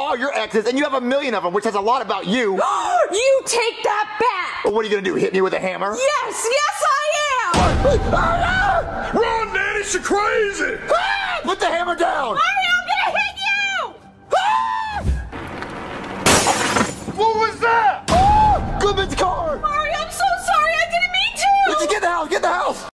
all your exes, and you have a million of them, which says a lot about you. You take that back! Well, what are you gonna do, hit me with a hammer? Yes, I am! Run, Daddy, she's crazy! Put the hammer down! Mario, I'm gonna hit you! What was that? Goodman's car! Mario, I'm so sorry, I didn't mean to! Get in the house, get in the house!